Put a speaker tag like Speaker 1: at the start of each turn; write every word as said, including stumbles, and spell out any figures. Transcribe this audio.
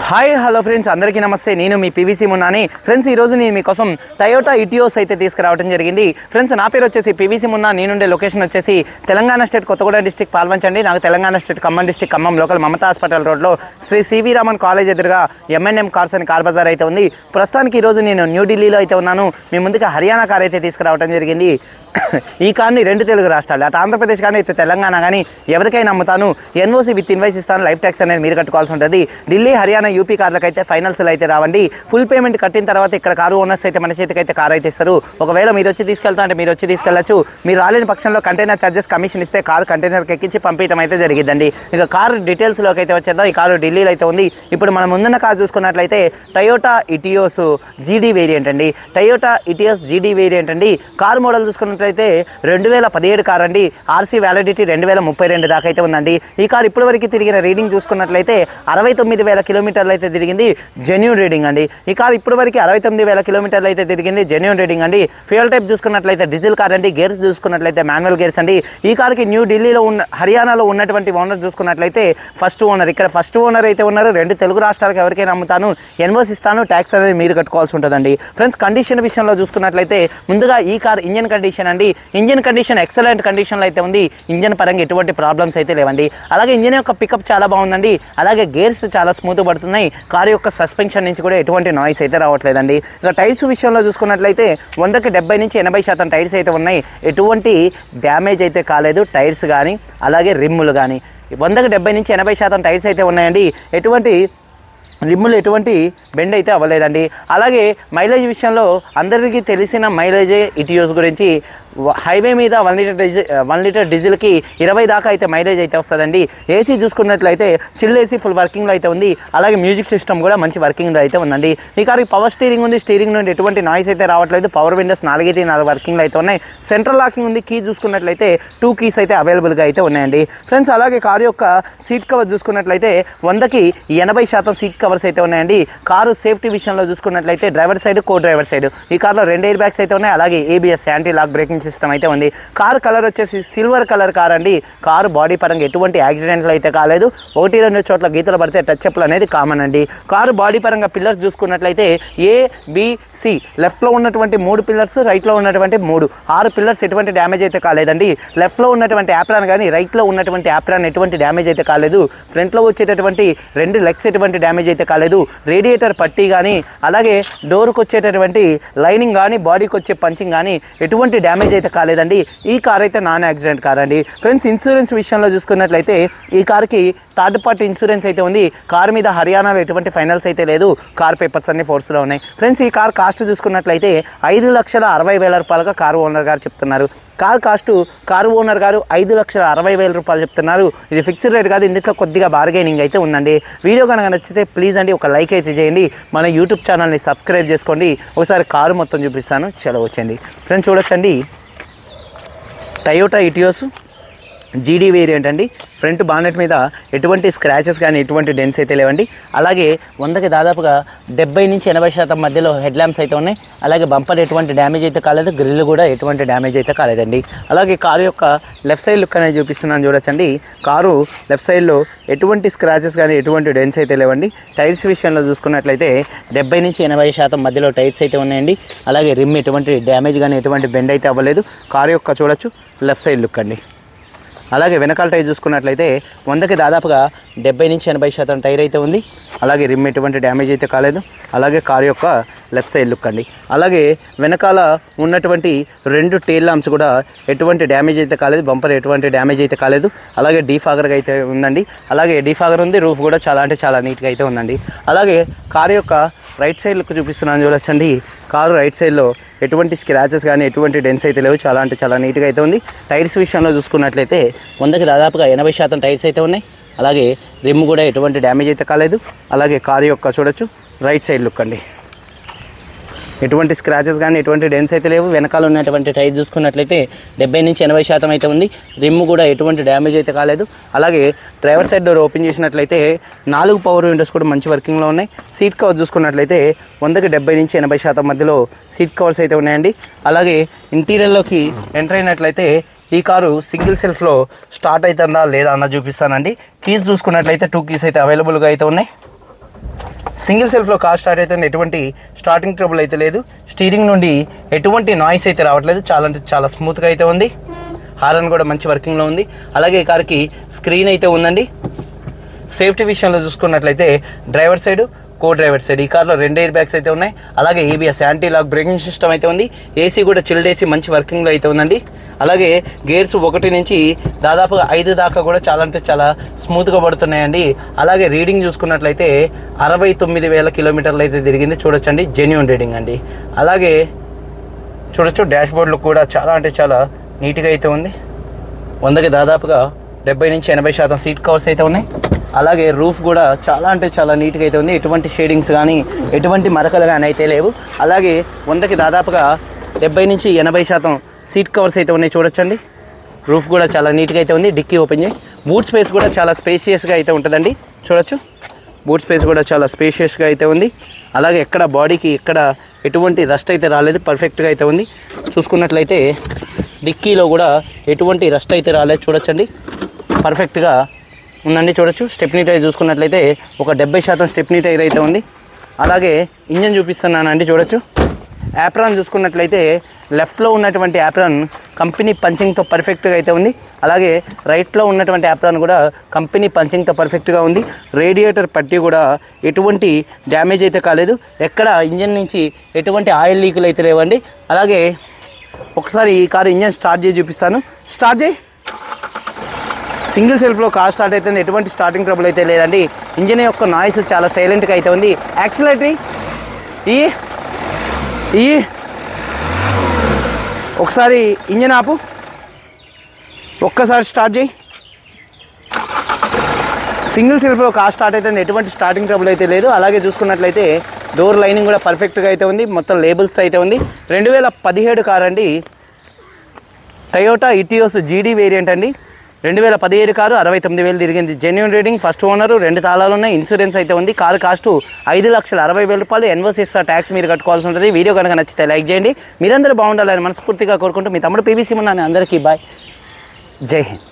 Speaker 1: Hi hello friends, అందరికీ నమస్తే. నేను మీ పీవీసీ మున్నాని. ఫ్రెండ్స్, ఈరోజు నేను మీకోసం టయోటా ఇటియోస్ అయితే తీసుకురావడం జరిగింది. ఫ్రెండ్స్, నా పేరు వచ్చేసి పీవీసీ మున్నా. నేనుండే లొకేషన్ వచ్చేసి తెలంగాణ స్టేట్ కొత్తగూడెం డిస్టిక్ పాల్వంచండి. నాకు Telangana state Khammam district Khammam local Mamata hospital రోడ్లో శ్రీ సివి రామన్ కాలేజ్ ఎదురుగా ఎంఎన్ఎం కార్స్ అని కార్ బజార్ అయితే ఉంది. ప్రస్తుతానికి ఈరోజు నేను న్యూఢిల్లీలో అయితే ఉన్నాను. మీ ముందుగా హర్యానా కార్ అయితే తీసుకురావడం జరిగింది. ఈ కార్ని రెండు తెలుగు రాష్ట్రాలు, అటు ఆంధ్రప్రదేశ్ కానీ అయితే తెలంగాణ కానీ ఎవరికైనా అమ్ముతాను. ఎన్ఓసి విత్ ఇన్వాయిస్ ఇస్తాను. లైఫ్ ట్యాక్స్ అనేది మీరు కట్టుకోవాల్సి ఉంటుంది. ఢిల్లీ, హర్యానా, యూపీ కార్లకు అయితే ఫైనల్స్లో అయితే రావండి. ఫుల్ పేమెంట్ కట్టిన తర్వాత ఇక్కడ కారు ఓనర్స్ అయితే మన చేతికి అయితే కార్ అయితే ఇస్తారు. ఒకవేళ మీరు వచ్చి తీసుకెళ్తా అంటే మీరు వచ్చి తీసుకెళ్లొచ్చు. మీరు రాలేని పక్షంలో కంటైనర్ ఛార్జెస్ కమిషన్ ఇస్తే కారు కంటైనర్కి ఎక్కించి పంపించడం అయితే జరిగిద్దండి. ఇక కారు డీటెయిల్స్లోకి అయితే వచ్చేద్దాం. ఈ కారు ఢిల్లీలో అయితే ఉంది. ఇప్పుడు మనం ముందున్న కారు చూసుకున్నట్లయితే టయోటా ఇటియోస్ జీడీ వేరియంట్ అండి. టయోటా ఇటియోస్ జీడీ వేరియంట్ అండి. కారు మోడల్ చూసుకున్నట్లయితే రెండు వేల పదిహేడు కార్ అండి. ఆర్సీ వ్యాలిడిటీ రెండు వేల ముప్పై రెండు దాకా అయితే ఉందండి. ఈ కారు ఇప్పటి వరకు తిరిగిన రీడింగ్ చూసుకున్నట్లయితే అరవై తొమ్మిది వేల కిలోమీటర్లు అయితే తిరిగింది. జెన్యూన్ రీడింగ్ అండి. ఈ కారు ఇప్పటి వరకు అరవై తొమ్మిది వేల కిలోమీటర్లు అయితే తిరిగింది. జెన్యూన్ రీడింగ్ అండి. ఫ్యూయల్ టైప్ చూసుకున్నట్లయితే డీజిల్ కార్ అండి. గేర్స్ చూసుకున్నట్లయితే మాన్యువల్ గేర్స్ అండి. ఈ కారుకి న్యూ ఢిల్లీలో ఉన్న హర్యానాలో ఉన్నటువంటి ఓనర్ చూసుకున్నట్లయితే ఫస్ట్ ఓనర్, ఇక్కడ ఫస్ట్ ఓనర్ అయితే ఉన్నారు. రెండు తెలుగు రాష్ట్రాలకు ఎవరికైనా అమ్ముతాను, ఎన్ఓసి ఇస్తాను, ట్యాక్స్ అనేది మీరు కట్టుకోవాల్సి ఉంటుందండి. ఫ్రెండ్స్, కండిషన్ విషయంలో చూసుకున్నట్లయితే ముందుగా ఈ కార్ ఇంజన్ కండిషన్ అండి. ఇంజన్ కండిషన్ ఎక్సలెంట్ కండిషన్లో అయితే ఉంది. ఇంజన్ పరంగా ఎటువంటి ప్రాబ్లమ్స్ అయితే లేవండి. అలాగే ఇంజన్ యొక్క పికప్ చాలా బాగుందండి. అలాగే గేర్స్ చాలా స్మూత్ పడుతున్నాయి. కారు యొక్క సస్పెన్షన్ నుంచి కూడా ఎటువంటి నాయిస్ అయితే రావట్లేదండి. ఇక టైర్స్ విషయంలో చూసుకున్నట్లయితే వందకి డెబ్బై నుంచి ఎనభై శాతం టైర్స్ అయితే ఉన్నాయి. ఎటువంటి డ్యామేజ్ అయితే కాలేదు. టైర్స్ కానీ అలాగే రిమ్ములు కానీ వందకి డెబ్బై నుంచి ఎనభై శాతం టైర్స్ అయితే ఉన్నాయండి. ఎటువంటి రిమ్ములు ఎటువంటి బెండ్ అయితే అవ్వలేదండి. అలాగే మైలేజ్ విషయంలో అందరికీ తెలిసిన మైలేజే ఇటియోస్ గురించి. హైవే మీద one litre diesel one litre డీజిల్కి ఇరవై దాకా అయితే మైలేజ్ అయితే వస్తుందండి. ఏసీ చూసుకున్నట్లయితే చిల్ ఏసీ ఫుల్ వర్కింగ్లో అయితే ఉంది. అలాగే మ్యూజిక్ సిస్టమ్ కూడా మంచి వర్కింగ్లో అయితే ఉందండి. ఈ కారు పవర్ స్టీరింగ్ ఉంది. స్టీరింగ్ నుండి ఎటువంటి నాయిస్ అయితే రావట్లేదు. పవర్ విండోస్ నాలుగైతే నాలుగు వర్కింగ్లో అయితే ఉన్నాయి. సెంట్రల్ లాకింగ్ ఉంది. కీ చూసుకున్నట్లయితే టూ కీస్ అయితే అవైలబుల్గా అయితే ఉన్నాయండి. ఫ్రెండ్స్, అలాగే కారు యొక్క సీట్ కవర్ చూసుకున్నట్లయితే వందకి ఎనభై శాతం సీట్ కవర్స్ అయితే ఉన్నాయండి. కారు సేఫ్టీ విషయంలో చూసుకున్నట్లయితే driver side, co driver side ఈ కార్లో రెండు ఎయిర్ బ్యాగ్స్ అయితే ఉన్నాయి. అలాగే ABS anti lock braking system అయితే ఉంది. కారు కలర్ వచ్చేసి సిల్వర్ కలర్ కార్ అండి. కారు బాడీ పరంగా ఎటువంటి యాక్సిడెంట్లు అయితే కాలేదు. ఒకటి రెండు చోట్ల గీతలు పడితే టచ్ అప్లు అనేది కామన్ అండి. కారు బాడీ పరంగా పిల్లర్స్ చూసుకున్నట్లయితే ఏ బి లెఫ్ట్లో ఉన్నటువంటి మూడు పిల్లర్స్, రైట్లో ఉన్నటువంటి మూడు ఆరు పిల్లర్స్ ఎటువంటి డ్యామేజ్ అయితే కాలేదండి. లెఫ్ట్లో ఉన్నటువంటి యాప్రాన్ కానీ రైట్లో ఉన్నటువంటి యాప్రాన్ ఎటువంటి డ్యామేజ్ అయితే కాలేదు. ఫ్రంట్లో వచ్చేటటువంటి రెండు లెగ్స్ ఎటువంటి డ్యామేజ్ అయితే కాలేదు. రేడియేటర్ పట్టీ కానీ అలాగే డోర్కి వచ్చేటటువంటి లైనింగ్ కానీ బాడీకి వచ్చే పంచింగ్ కానీ ఎటువంటి డ్యామేజ్ అయితే కాలేదండి. ఈ కార్ అయితే నాన్ యాక్సిడెంట్ కార్ అండి. ఫ్రెండ్స్, ఇన్సూరెన్స్ విషయంలో చూసుకున్నట్లయితే ఈ కార్కి థర్డ్ పార్టీ ఇన్సూరెన్స్ అయితే ఉంది. కార్ మీద హర్యానాలో ఎటువంటి ఫైనల్స్ అయితే లేదు. కార్ పేపర్స్ అన్ని ఫోర్స్లో ఉన్నాయి. ఫ్రెండ్స్, ఈ కార్ కాస్ట్ చూసుకున్నట్లయితే ఐదు లక్షల అరవై వేల రూపాయలుగా కారు ఓనర్ గారు చెప్తున్నారు. కార్ కాస్ట్ కారు ఓనర్ గారు ఐదు లక్షల అరవై వేల రూపాయలు చెప్తున్నారు. ఇది ఫిక్స్డ్ రేట్ కాదు. ఇందులో కొద్దిగా బార్గెనింగ్ అయితే ఉందండి. వీడియో కనుక నచ్చితే ప్లీజ్ అండి ఒక లైక్ అయితే చేయండి. మన యూట్యూబ్ ఛానల్ని సబ్స్క్రైబ్ చేసుకోండి. ఒకసారి కారు మొత్తం చూపిస్తాను, చలో వచ్చండి. ఫ్రెండ్స్, చూడొచ్చండి, టయోటా ఇటియోస్ జీడీ వేరియంట్ అండి. ఫ్రంట్ బానెట్ మీద ఎటువంటి స్క్రాచెస్ కానీ ఎటువంటి డెన్స్ అయితే లేవండి. అలాగే వందకి దాదాపుగా డెబ్బై నుంచి ఎనభై శాతం మధ్యలో హెడ్ ల్యాంప్స్ అయితే ఉన్నాయి. అలాగే బంపర్ ఎటువంటి డ్యామేజ్ అయితే కాలేదు. గ్రిల్ కూడా ఎటువంటి డ్యామేజ్ అయితే కాలేదండి. అలాగే కారు యొక్క లెఫ్ట్ సైడ్ లుక్ అనేది చూపిస్తున్నాను, చూడొచ్చండి. కారు లెఫ్ట్ సైడ్లో ఎటువంటి స్క్రాచెస్ కానీ ఎటువంటి డెన్స్ అయితే లేవండి. టైర్స్ విషయంలో చూసుకున్నట్లయితే డెబ్బై నుంచి ఎనభై శాతం మధ్యలో టైర్స్ అయితే ఉన్నాయండి. అలాగే రిమ్ ఎటువంటి డ్యామేజ్ కానీ ఎటువంటి బెండ్ అయితే అవ్వలేదు. కారు యొక్క చూడొచ్చు లెఫ్ట్ సైడ్ లుక్ అండి. అలాగే వెనకాల టైర్ చూసుకున్నట్లయితే వందకి దాదాపుగా డెబ్బై నుంచి ఎనభై శాతం టైర్ అయితే ఉంది. అలాగే రిమ్ ఎటువంటి డ్యామేజ్ అయితే కాలేదు. అలాగే కారు యొక్క లెఫ్ట్ సైడ్ లుక్ అండి. అలాగే వెనకాల ఉన్నటువంటి రెండు టైల్ ల్యాంప్స్ కూడా ఎటువంటి డ్యామేజ్ అయితే కాలేదు. బంపర్ ఎటువంటి డ్యామేజ్ అయితే కాలేదు. అలాగే డీఫాగర్గా అయితే ఉందండి. అలాగే డీఫాగర్ ఉంది. రూఫ్ కూడా చాలా అంటే చాలా నీట్గా అయితే ఉందండి. అలాగే కారు యొక్క రైట్ సైడ్ లుక్ చూపిస్తున్నాను, చూడొచ్చండి. కారు రైట్ సైడ్లో ఎటువంటి స్క్రాచెస్ కానీ ఎటువంటి డెన్స్ అయితే లేవు. చాలా అంటే చాలా నీట్గా అయితే ఉంది. టైర్స్ విషయంలో చూసుకున్నట్లయితే వందకి దాదాపుగా ఎనభై శాతం టైర్స్ అయితే ఉన్నాయి. అలాగే రిమ్ కూడా ఎటువంటి డ్యామేజ్ అయితే కాలేదు. అలాగే కారు యొక్క చూడొచ్చు రైట్ సైడ్ లుక్ అండి. ఎటువంటి స్క్రాచెస్ కానీ ఎటువంటి డెన్స్ అయితే లేవు. వెనకాల ఉన్నటువంటి టైర్ చూసుకున్నట్లయితే డెబ్బై నుంచి ఎనభై శాతం అయితే ఉంది. రిమ్ కూడా ఎటువంటి డ్యామేజ్ అయితే కాలేదు. అలాగే డ్రైవర్ సైడ్ డోర్ ఓపెన్ చేసినట్లయితే నాలుగు పవర్ విండోస్ కూడా మంచి వర్కింగ్లో ఉన్నాయి. సీట్ కవర్ చూసుకున్నట్లయితే వందకి డెబ్బై నుంచి ఎనభై శాతం మధ్యలో సీట్ కవర్స్ అయితే ఉన్నాయండి. అలాగే ఇంటీరియర్లోకి ఎంటర్ అయినట్లయితే ఈ కారు సింగిల్ సెల్ఫ్లో స్టార్ట్ అవుతుందా లేదా అన్న చూపిస్తానండి. కీస్ చూసుకున్నట్లయితే టూ కీస్ అయితే అవైలబుల్గా అయితే ఉన్నాయి. సింగిల్ సెల్ఫ్లో కార్ స్టార్ట్ అయితే ఎటువంటి స్టార్టింగ్ ట్రబుల్ అయితే లేదు. స్టీరింగ్ నుండి ఎటువంటి నాయిస్ అయితే రావట్లేదు. చాలా అంటే చాలా స్మూత్గా అయితే ఉంది. హారన్ కూడా మంచి వర్కింగ్లో ఉంది. అలాగే ఈ కార్కి స్క్రీన్ అయితే ఉందండి. సేఫ్టీ విషయంలో చూసుకున్నట్లయితే driver side, co driver side ఈ కార్లో రెండు ఎయిర్ బ్యాగ్స్ అయితే ఉన్నాయి. అలాగే ABS anti lock braking system అయితే ఉంది. ఏసీ కూడా చిల్డ్ ఏసీ మంచి వర్కింగ్లో అయితే ఉందండి. అలాగే గేర్స్ ఒకటి నుంచి దాదాపుగా ఐదు దాకా కూడా చాలా అంటే చాలా స్మూత్గా పడుతున్నాయండి. అలాగే రీడింగ్ చూసుకున్నట్లయితే అరవై తొమ్మిది వేల కిలోమీటర్లు అయితే తిరిగింది. చూడొచ్చండి, జెన్యూన్ రీడింగ్ అండి. అలాగే చూడొచ్చు డాష్ బోర్డ్లో కూడా చాలా అంటే చాలా నీట్గా అయితే ఉంది. వందకి దాదాపుగా డెబ్బై నుంచి ఎనభై శాతం సీట్ కవర్స్ అయితే ఉన్నాయి. అలాగే రూఫ్ కూడా చాలా అంటే చాలా నీట్గా అయితే ఉంది. ఎటువంటి షేడింగ్స్ కానీ ఎటువంటి మరకలు కానీ అయితే లేవు. అలాగే వందకి దాదాపుగా డెబ్బై నుంచి ఎనభై శాతం సీట్ కవర్స్ అయితే ఉన్నాయి. చూడొచ్చండి, రూఫ్ కూడా చాలా నీట్గా అయితే ఉంది. డిక్కీ ఓపెన్ చేయి. బూట్ స్పేస్ కూడా చాలా స్పేషియస్గా అయితే ఉంటుందండి. చూడొచ్చు, బూట్ స్పేస్ కూడా చాలా స్పేషియస్గా అయితే ఉంది. అలాగే ఎక్కడ బాడీకి ఎక్కడ ఎటువంటి రస్ట్ అయితే రాలేదు, పర్ఫెక్ట్గా అయితే ఉంది. చూసుకున్నట్లయితే డిక్కీలో కూడా ఎటువంటి రస్ట్ అయితే రాలేదు. చూడొచ్చండి, పర్ఫెక్ట్గా ఉందండి. చూడొచ్చు, స్టెప్నీ టైర్ చూసుకున్నట్లయితే ఒక డెబ్బై శాతం స్టెప్నీ టైర్ అయితే ఉంది. అలాగే ఇంజన్ చూపిస్తున్నానండి. చూడొచ్చు, యాప్రాన్ చూసుకున్నట్లయితే లెఫ్ట్లో ఉన్నటువంటి యాప్రాన్ కంపెనీ పంచింగ్తో పర్ఫెక్ట్గా అయితే ఉంది. అలాగే రైట్లో ఉన్నటువంటి యాప్రాన్ కూడా కంపెనీ పంచింగ్తో పర్ఫెక్ట్గా ఉంది. రేడియేటర్ పట్టి కూడా ఎటువంటి డ్యామేజ్ అయితే కాలేదు. ఎక్కడ ఇంజన్ నుంచి ఎటువంటి ఆయిల్ లీకులు అయితే లేవండి. అలాగే ఒకసారి ఈ కారు ఇంజన్ స్టార్ట్ చేసి చూపిస్తాను. స్టార్ట్ చేయి. సింగిల్ సెల్ఫ్లో కార్ స్టార్ట్ అవుతుంది. ఎటువంటి స్టార్టింగ్ ట్రబుల్ అయితే లేదండి. ఇంజన్ యొక్క నాయిస్ చాలా సైలెంట్గా అయితే ఉంది. యాక్సిలరేటరీ ఈ ఈ ఒకసారి ఇంజన్ ఆపు, ఒక్కసారి స్టార్ట్ చేయి. సింగిల్ సెల్ఫ్లో కార్ స్టార్ట్ అవుతుంది. ఎటువంటి స్టార్టింగ్ ట్రబుల్ అయితే లేదు. అలాగే చూసుకున్నట్లయితే డోర్ లైనింగ్ కూడా పర్ఫెక్ట్గా అయితే ఉంది. మొత్తం లేబుల్స్తో అయితే ఉంది. రెండు వేల పదిహేడు కార్ అండి. టయోటా ఇటియోస్ జీడీ వేరియంట్ అండి. రెండు వేల పదిహేడు కారు అరవై తొమ్మిది వేలు తిరిగింది. జెన్యూన్ రీడింగ్, ఫస్ట్ ఓనరు, రెండు తాళాలు ఉన్నాయి, ఇన్సూరెన్స్ అయితే ఉంది. కారు కాస్ట్ ఐదు లక్షల అరవై వేల రూపాయలు. ఎన్ఓసిస్ ట్యాక్స్ మీరు కట్టుకోవాల్సి ఉంటుంది. వీడియో కనుక నచ్చితే లైక్ చేయండి. మీరందరూ బాగుండాలని మనస్ఫూర్తిగా కోరుకుంటూ మీ తమ్ముడు పీవీసీ మున్నా. అందరికీ బాయ్, జై హింద్.